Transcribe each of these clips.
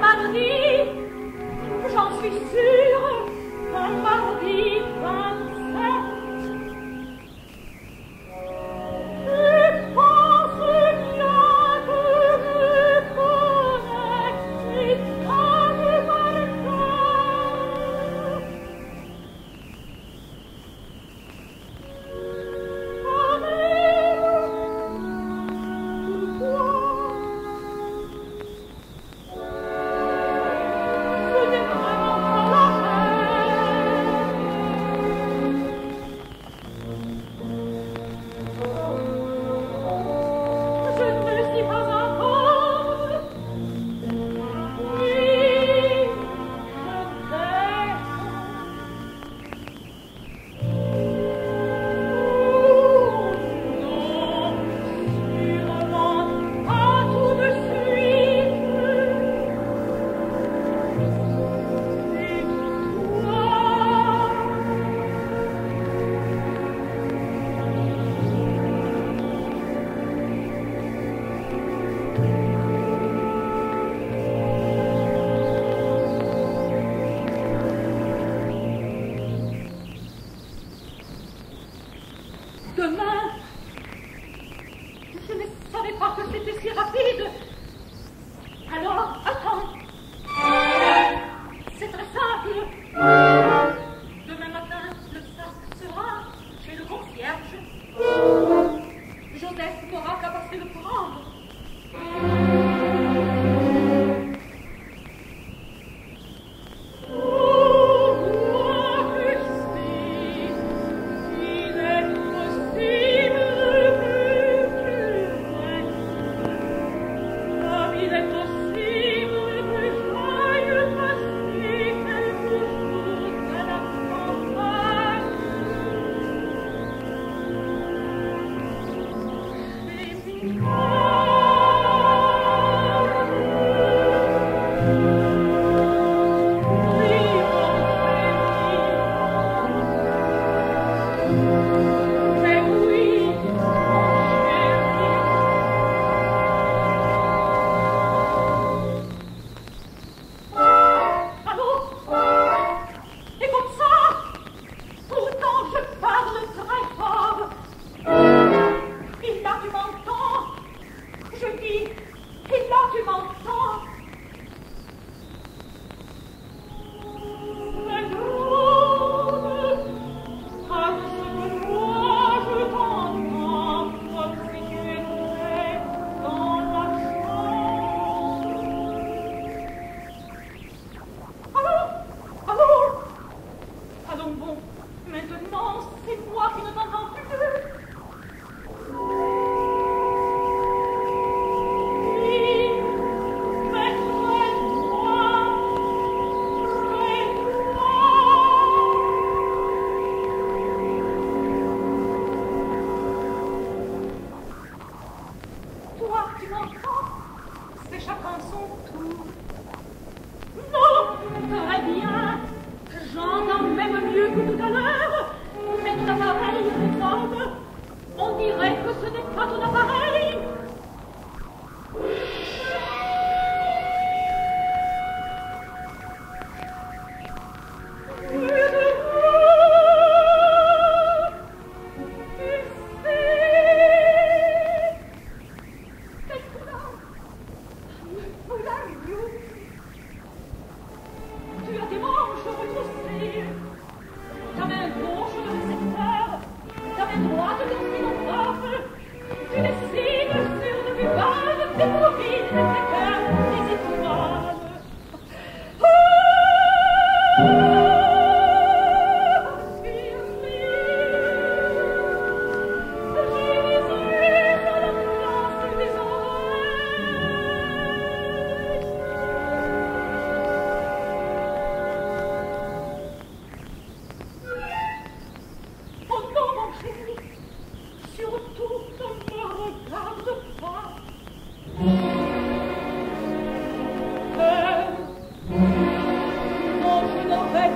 Non, je n'aurais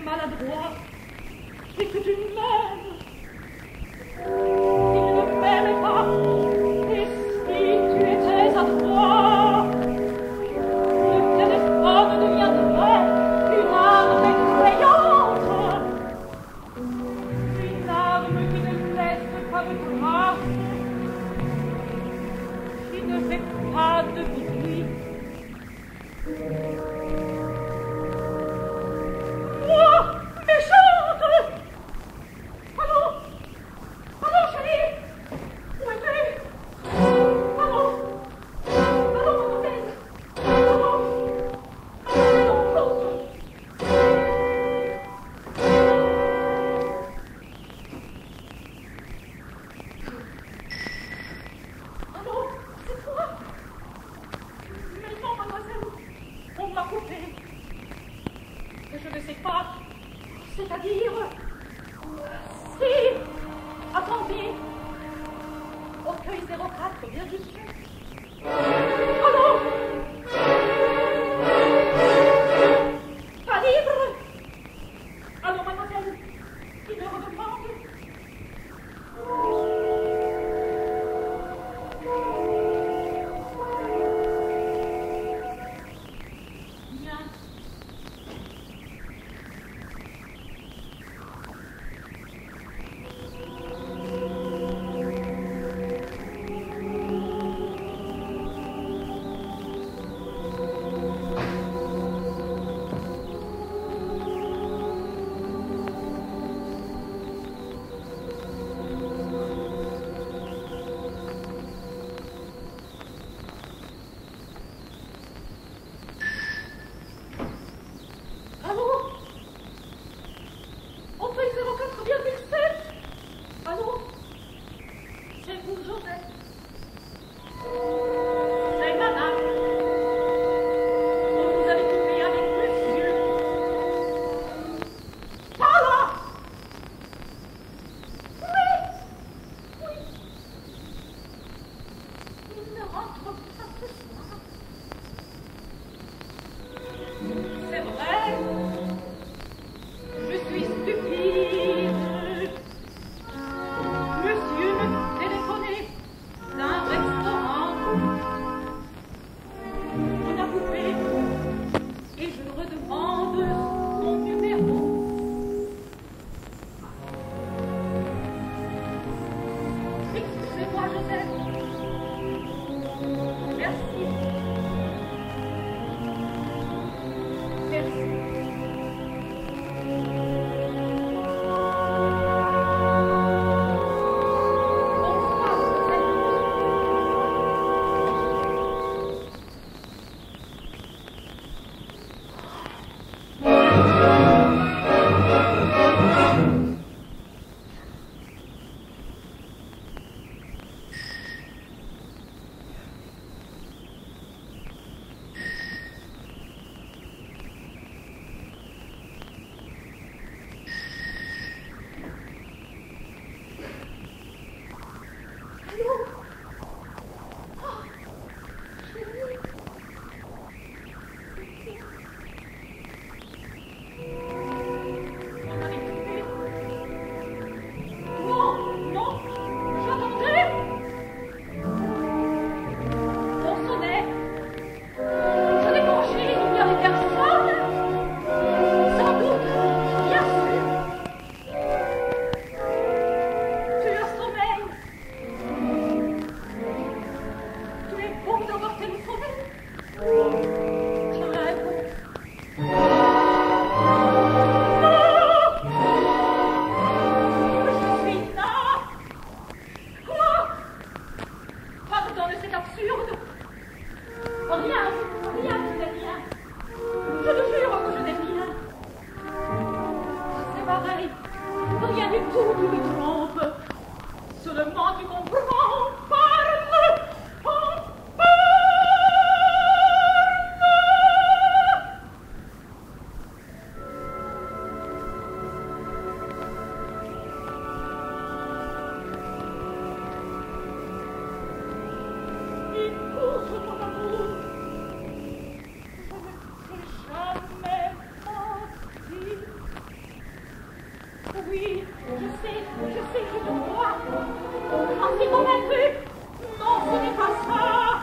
maladroit et que tu m'aimes. Si tu ne m'aimais pas, et si tu étais adroit, le téléphone deviendrait une arme effrayante, une arme qui ne laisse pas de traces, qui ne fait pas de bruit. Moi, méchante! Allô? Allô, chérie? Où es-tu? Allô? Allô, mademoiselle? Allô? Allô, allô, c'est toi? Mais non, mademoiselle, on m'a coupé. Je ne sais pas, c'est-à-dire... Si! Attendez! Au cueil 04, bien juste. Allô? Pas libre? Allô, mademoiselle? Qui me redemande? Bien. Allô? Au feuille 04,7. Allô? C'est vous, Joseph? C'est madame. On vous avait coupé avec monsieur. Pas là! Oui! Oui! Il ne rentre pas ce soir. C'est vrai. Je suis stupide. Monsieur me téléphonait d'un restaurant. On a coupé et je redemande son numéro. Excusez-moi, Joseph. Merci. Merci. Bonsoir, Joseph. Allô? Oh, chérie. On avait coupé. Non, non, j'attendais. On sonnait. Je décrochais, il n'y avait personne. Sans doute, bien sûr. Tu as sommeil. Tu es bon d'avoir téléphoné. Je rêve. Je suis là. Quoi? Pardon, mais c'est absurde. Rien, rien, je n'ai rien. Je te jure que je n'ai rien. C'est pareil. Rien du tout, tu me trompes. Seulement tu comprends. Parle. Oh, parle. Écoute, mon amour. Je ne t'ai jamais menti. Oui, je sais, je te crois. J'en suis convaincue. Non, ce n'est pas ça.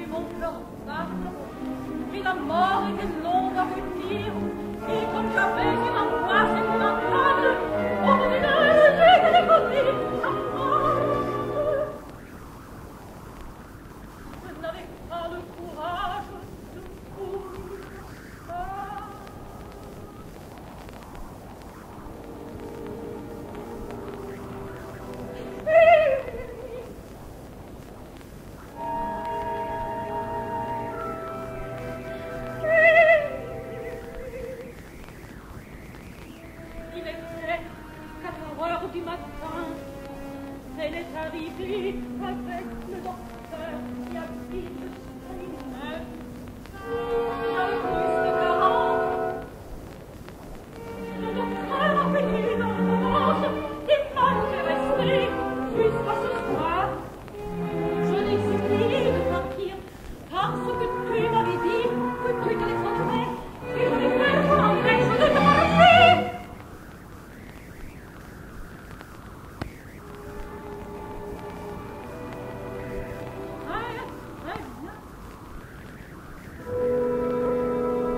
mon cœur battre, mais la mort était longue à venir, et comme j'avais une angoisse épouvantable, au bout d'une heure, j'ai téléphoné à moi. Je n'avais pas le courage de courir ça. Il était 4 heures du matin. Elle est arrivée avec le docteur qui habite son immeuble. Il a le plus de 40. Le docteur a payé l'ordonnance et m'a fait rester jusqu'à ce soir. Je l'ai supplié de partir parce que tu m'avais dit que tu téléphonerais et je l'ai fait pour l'empêcher de te parler. Très bien.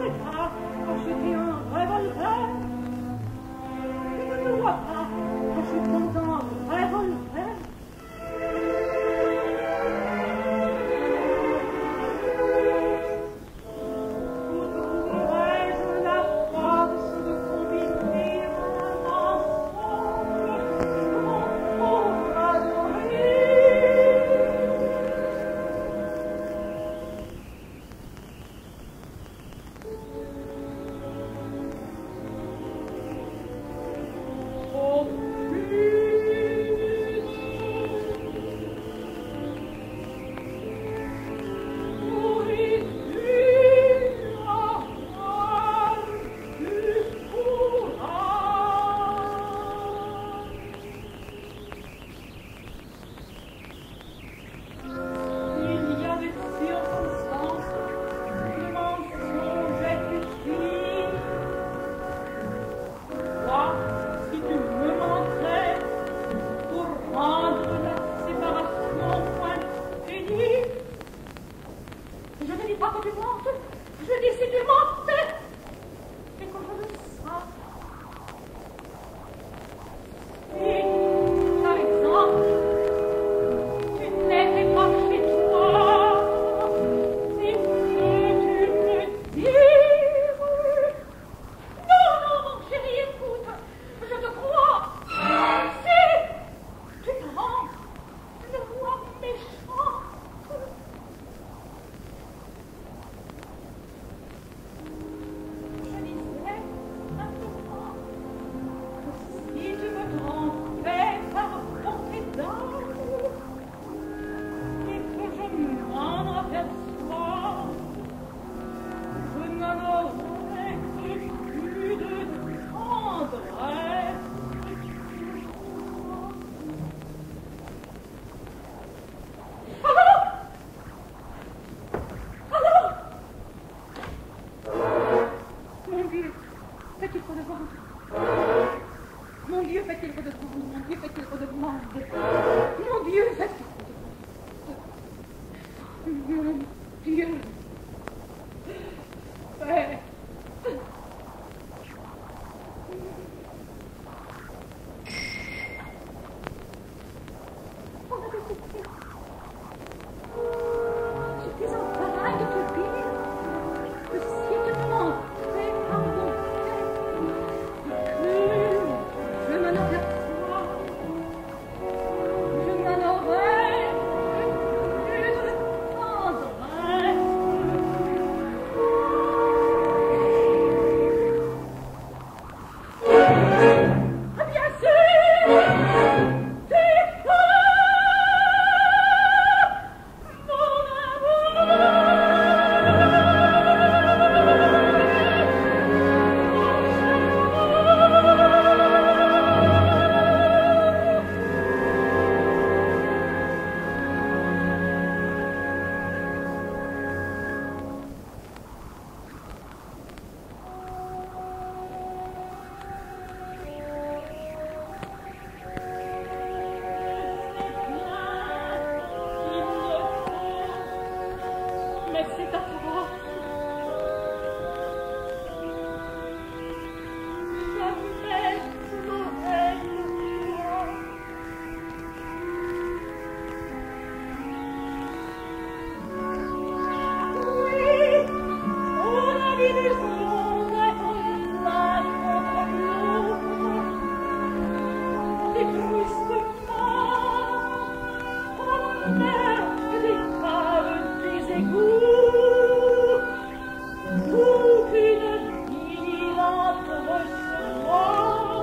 État acheter un revolver. Je ne me vois pas achetant un revolver. Trouverais-je la force de combiner un ensemble pour adorer? Il y a des circonstances où le mensonge est utile. Toi, si tu me mentirais pour rendre la séparation moins pénible, je ne dis pas que tu mentes, je dis si tu mentais et que je le sache. Si, par exemple, tu n'étais pas chez toi, si tu me dire non, non, mon chéri, écoute, je te crois. Si tu me rends une voix méchante, je disais simplement que si tu me trompais par bonté d'âme et que je m'en aperçois, je n'en aurais que plus de tendresse. Allô? Allô? Mon Dieu, fait-il redemande? Mon Dieu, fait-il redemande? Mon Dieu, fait-il redemande? Mon Dieu, fait-il redemande? Mon Dieu. Père. On avait coupé. J'étais en train de te dire que si tu me montrais par mon fait que je m'en aperçois, je n'en aurais que plus de tendresse. Ah, bien sûr, c'est toi, mon amour. Mais c'est à toi. Jamais je n'aurais le droit. Oui, on a vu des ondes l'un contre l'autre. Et tristement, on a des caves, des égouts, aucune ville entre soi.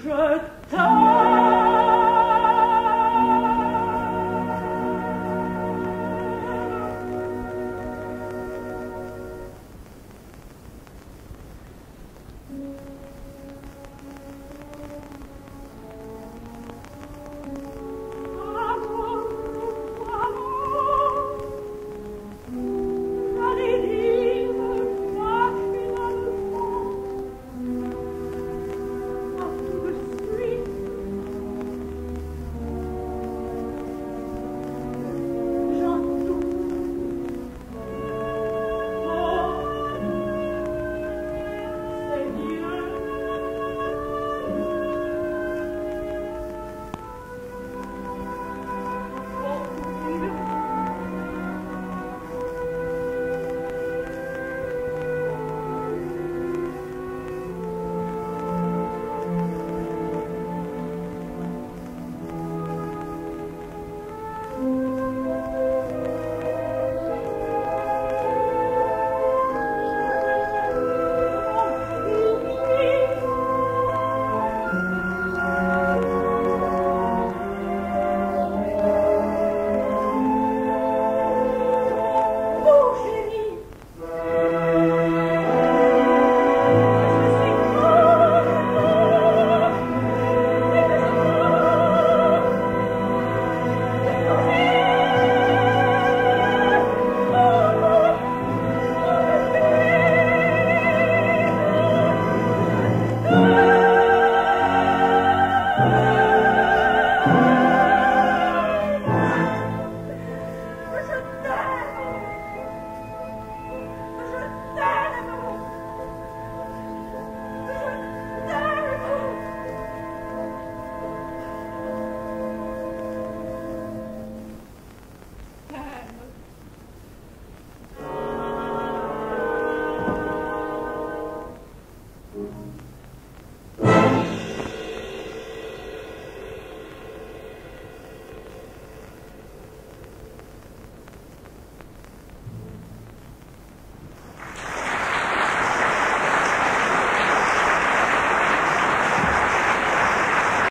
Je t'aime.